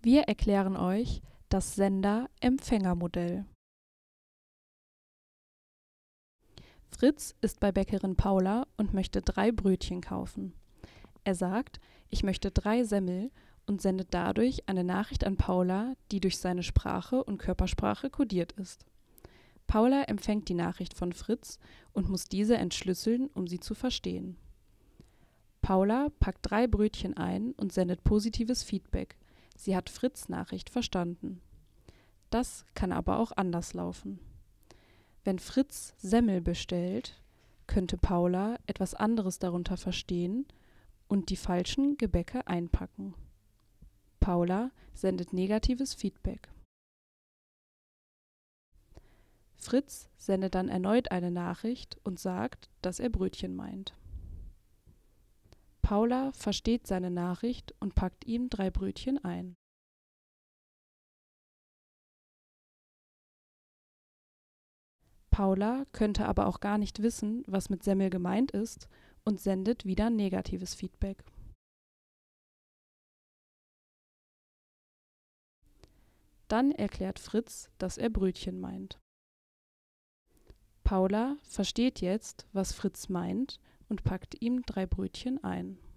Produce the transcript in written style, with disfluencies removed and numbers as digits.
Wir erklären euch das Sender-Empfänger-Modell. Fritz ist bei Bäckerin Paula und möchte 3 Brötchen kaufen. Er sagt, ich möchte 3 Semmel und sendet dadurch eine Nachricht an Paula, die durch seine Sprache und Körpersprache kodiert ist. Paula empfängt die Nachricht von Fritz und muss diese entschlüsseln, um sie zu verstehen. Paula packt 3 Brötchen ein und sendet positives Feedback. Sie hat Fritz' Nachricht verstanden. Das kann aber auch anders laufen. Wenn Fritz Semmel bestellt, könnte Paula etwas anderes darunter verstehen und die falschen Gebäcke einpacken. Paula sendet negatives Feedback. Fritz sendet dann erneut eine Nachricht und sagt, dass er Brötchen meint. Paula versteht seine Nachricht und packt ihm 3 Brötchen ein. Paula könnte aber auch gar nicht wissen, was mit Semmel gemeint ist und sendet wieder negatives Feedback. Dann erklärt Fritz, dass er Brötchen meint. Paula versteht jetzt, was Fritz meint und packt ihm 3 Brötchen ein.